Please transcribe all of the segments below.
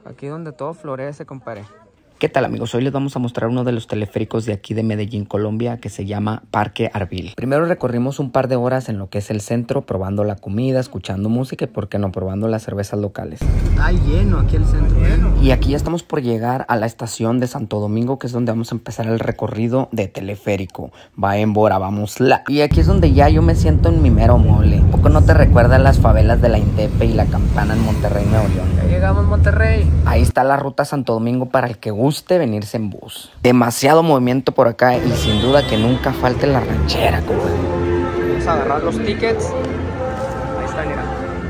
Aquí donde todo florece, compadre. ¿Qué tal, amigos? Hoy les vamos a mostrar uno de los teleféricos de aquí de Medellín, Colombia, que se llama Parque Arbil. Primero recorrimos un par de horas en lo que es el centro, probando la comida, escuchando música y, por qué no, probando las cervezas locales. Está lleno aquí el centro, Y aquí ya estamos por llegar a la estación de Santo Domingo, que es donde vamos a empezar el recorrido de teleférico. Va en Bora, vámosla. Y aquí es donde ya yo me siento en mi mero mole. ¿Un poco no te recuerdan las favelas de la Indepe y la Campana en Monterrey, Nuevo León? Ya llegamos, Monterrey. Ahí está la ruta Santo Domingo para el que guste venirse en bus. Demasiado movimiento por acá y sin duda que nunca falte la ranchera, compadre. Vamos a agarrar los tickets. Ahí está, mira.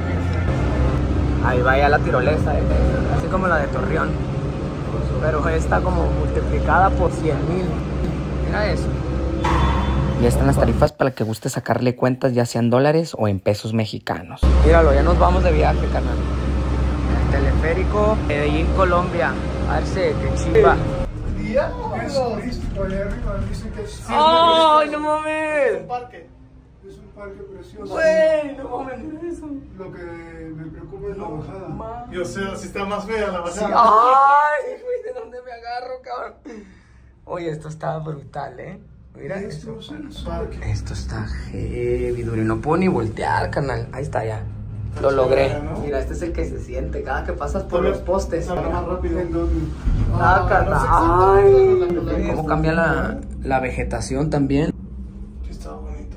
Ahí va ya la tirolesa, así como la de Torreón, pero esta como multiplicada por 100,000. Mira eso. Ya están las tarifas para el que guste sacarle cuentas, ya sean dólares o en pesos mexicanos. Míralo, ya nos vamos de viaje, carnal. El teleférico Medellín, Colombia. Arce, qué chiva. Día es turístico, allá arriba dicen que es... ¡Ay, no mames! Es un parque precioso. Güey, no mames, mira eso. Lo que me preocupa es la bajada. Yo sé, si está más fea la bajada. Sí. ¡Ay, güey! ¿De dónde me agarro, cabrón? Oye, esto está brutal, Mira eso. Esto está heavy, duro. Y no puedo ni voltear, carnal. Ahí está, ya. Lo logré. Mira, este es el que se siente cada que pasas por los postes. Más rápido. Ay, cómo cambia la vegetación también. Está bonito.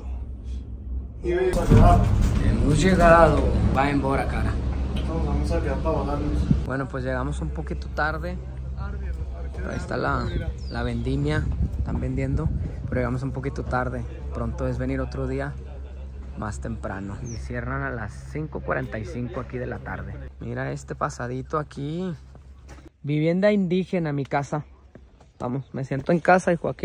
Hemos llegado. Va en Bora, cara. Vamos a quedar para bajarnos. Bueno, pues llegamos un poquito tarde. Pero ahí está la vendimia. Están vendiendo. Pero llegamos un poquito tarde. Pronto es venir otro día más temprano. Y cierran a las 5:45 aquí de la tarde. Mira este pasadito aquí. Vivienda indígena, mi casa. Vamos, me siento en casa, hijo, aquí.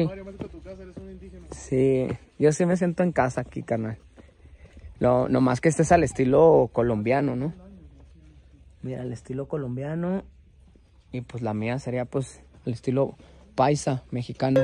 Sí, yo sí me siento en casa aquí, carnal. No más que este es al estilo colombiano, ¿no? Mira, el estilo colombiano. Y pues la mía sería pues el estilo paisa, mexicano.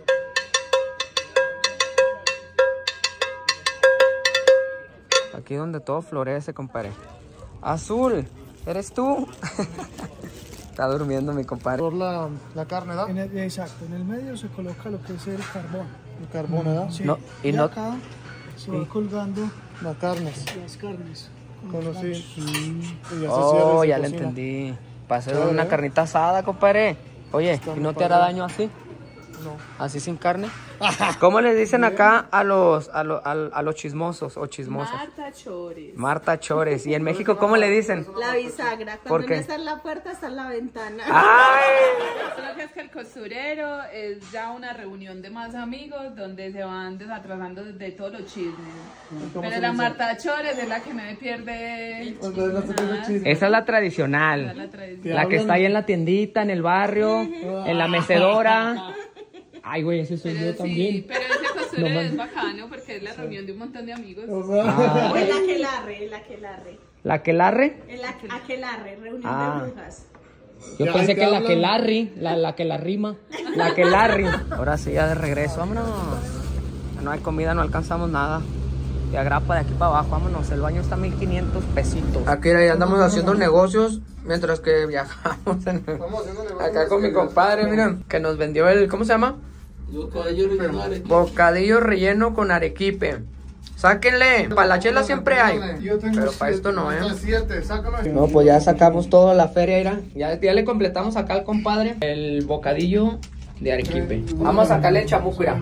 Aquí donde todo florece, compadre. Azul, ¿eres tú? Está durmiendo mi compadre. Por la carne, ¿verdad? Exacto, en el medio se coloca lo que es el carbón. El carbón, ¿verdad? Sí. No, y acá se va colgando las carnes. Conocí. Oh, ya le entendí. Para hacer una carnita asada, compadre. Oye, ¿y no te hará daño así? No. ¿Así sin carne? ¿Cómo le dicen acá a los chismosos o chismosas? Marta Chores. Marta Chores. ¿Y en México cómo le dicen? La bisagra. ¿Por Cuando qué? no está en la puerta, está en la ventana. ¡Ay! Solo que es que el costurero es ya una reunión de más amigos donde se van desatrasando de todos los chismes. Pero la Marta Chores es la que no me pierde. Esa es la tradicional. Esa es la tradición. La que está ahí en la tiendita, en el barrio, en la mecedora. Ay, güey, ese soy yo Pero también. sí, pero ese costurero es bacano porque es la reunión de un montón de amigos. Ah. El aquelarre, el aquelarre. ¿La aquelarre? El aquelarre, reunión Ah. de brujas. Yo Ya, pensé ¿qué que la hablan? que Larry, la que la rima, la que Larry. Ahora sí, ya de regreso, vámonos. No hay comida, no alcanzamos nada. De agrapa de aquí para abajo, vámonos. El baño está 1,500 pesitos. Aquí ya andamos haciendo negocios mientras que viajamos. Acá con mi compadre, miren, que nos vendió el, ¿cómo se llama? Bocadillo relleno con arequipe. Sáquenle, para la chela siempre hay. Pero para esto no, No, pues ya sacamos toda la feria, ya le completamos acá al compadre el bocadillo de arequipe. Vamos a sacarle el chamuco, mira.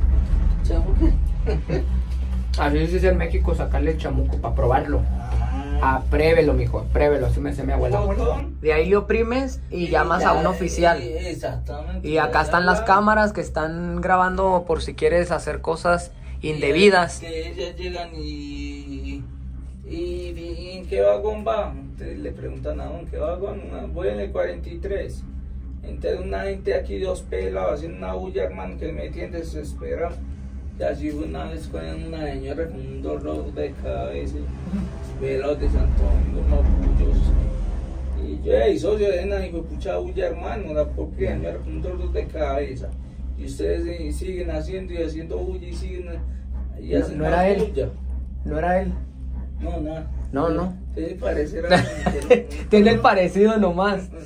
Así se dice en México, sacarle el chamuco para probarlo. Apruébelo, mijo, apruébelo, así me dice mi abuela. De ahí le oprimes y llamas a un oficial. Exactamente. Y acá están las cámaras que están grabando por si quieres hacer cosas indebidas. Que ellas llegan y ¿en qué vagón va? Entonces le preguntan a ¿en qué vagón? Voy en el 43. Entonces una gente aquí, dos pelados haciendo una bulla, hermano, que me tiene desesperado. Y así una vez con una señora con un dolor de cabeza, pelados de Santo Domingo, mapullos. Y yo, hey, socio de una hijo de pucha bulla, hermano, la propia señora con un dolor de cabeza. Y ustedes siguen haciendo y haciendo bulla y siguen y hacen No era él. bulla. No era él. No, nada. No. Tiene parecer a Tiene el parecido nomás.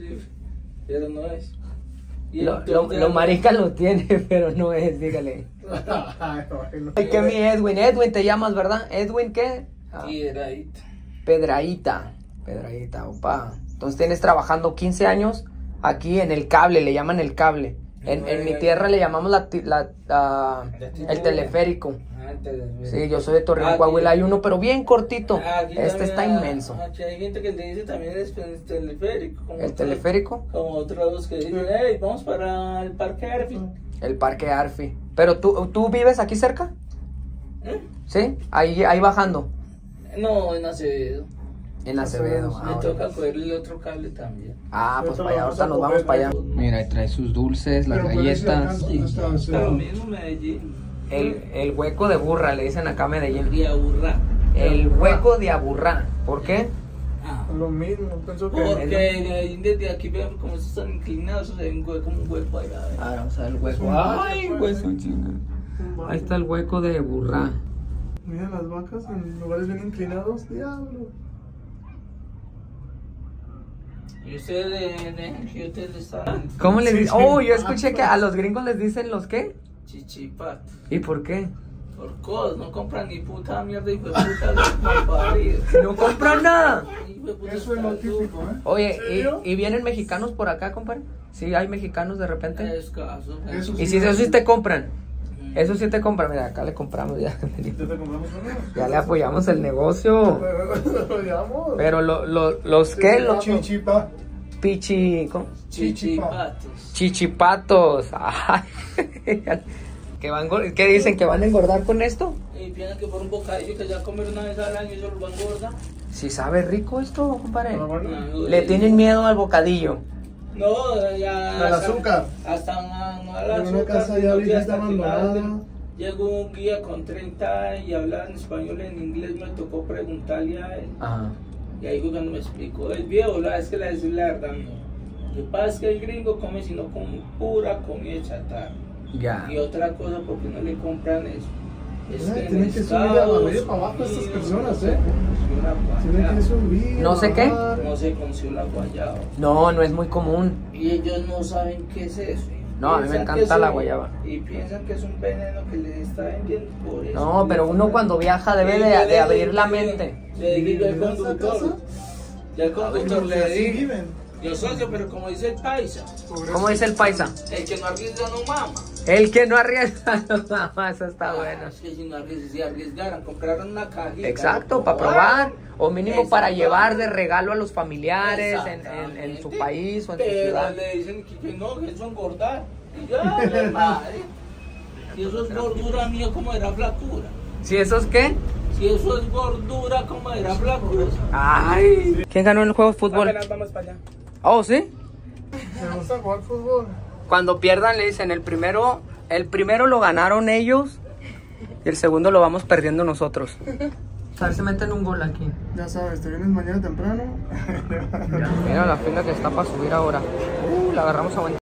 Sí, pero no es. Y Lo marica lo tiene, pero no es, dígale. Ay, que mi Edwin. Edwin te llamas, ¿verdad? ¿Edwin qué? Piedradita. Pedraíta, opa. Entonces tienes trabajando 15 años aquí en el cable, le llaman el cable. En mi tierra le llamamos el teleférico. El teleférico. Sí, yo soy de Torreón, Coahuila. Hay uno, pero bien cortito. Este está inmenso. Aquí hay gente que le dice también el teleférico. ¿El teleférico? Como otros que dicen, hey, vamos para el Parque Arfi. El Parque Arfi. ¿Pero tú vives aquí cerca? ¿Sí? Ahí bajando. No, en Acevedo. En Acevedo. Me toca coger el otro cable también. Pues para allá, ahorita nos vamos para allá. Mira, ahí trae sus dulces, las galletas. Lo mismo Medellín. El hueco de burra, le dicen acá a Medellín. De aburra. El hueco de aburrá. ¿Por qué? Lo mismo, pienso que... Porque desde aquí vemos como están inclinados, se ve como un hueco allá. Vamos a ver el hueco. Ay, hueso, chinga. Ahí está el hueco de burra. Mira las vacas en lugares bien inclinados, diablo. ¿Y ustedes qué ustedes están? ¿Cómo les dicen? Oh, yo escuché que a los gringos les dicen los qué. Chichipatos. ¿Y por qué? Por cosas, no compran ni puta mierda y puta parido. No compran nada. Eso es lo típico, ¿eh? Oye, ¿y vienen mexicanos por acá, compadre? Sí, hay mexicanos de repente. Escaso. Y si eso sí te compran. Eso sí te compran. Mira, acá le compramos ya. ¿Ya te compramos uno? Ya le apoyamos el negocio. Apoyamos. Pero los qué, los Chichipa. ¿cómo? Chichipatos. Chichipatos. Ay. ¿Qué dicen? ¿Que van a engordar con esto? Y piensan que por un bocadillo que ya comer una vez al año eso lo van a engordar. Si sabe rico esto, compadre. Ah, bueno. Le tienen miedo al bocadillo. No, ya. Al azúcar. Hasta no al azúcar. En una casa ya sino que ahorita hasta que abandonada. llegó un guía con 30 y hablaba en español, en inglés, me tocó preguntarle a él. Ajá. Y ahí cuando me explicó, el viejo, es que le decía la verdad, no. Lo que pasa es que el gringo come sino con pura comida chatarra. Ya. Y otra cosa, porque no le compran eso. Es que Tienen que subir a medio para abajo estas personas, ¿eh? Tienen que subir. No sé qué. No se consigue la guayaba. No es muy común. Y ellos no saben qué es eso. No, a mí me Piensan encanta que la es un- guayaba. Y piensan que es un veneno que les está vendiendo por eso. No, pero uno cuando viaja debe de abrir la mente. Le digo al ¿En esta conductor. casa? Y al conductor le Así digo. viven. Yo socio, pero como dice el paisa, ¿Cómo dice el paisa? el que no arriesga no mama. El que no arriesga no mama. Eso está bueno. Es que si no arriesgaran, compraron una cajita. Exacto, para probar. O mínimo para llevar de regalo a los familiares en su país o en su Pero ciudad. le dicen que no, que eso engordar. Y ya, le madre. Si eso es gordura mío, ¿cómo era flacura? ¿Si eso es qué? Si eso es gordura, ¿cómo era flacura? Ay. ¿Quién ganó en el juego de fútbol? Apenas vamos para allá. Oh, ¿sí? Me gusta jugar fútbol. Cuando pierdan le dicen el primero lo ganaron ellos y el segundo lo vamos perdiendo nosotros. A ver si meten un gol aquí. Ya sabes, te vienes mañana temprano. Mira la fila que está para subir ahora. La agarramos a buen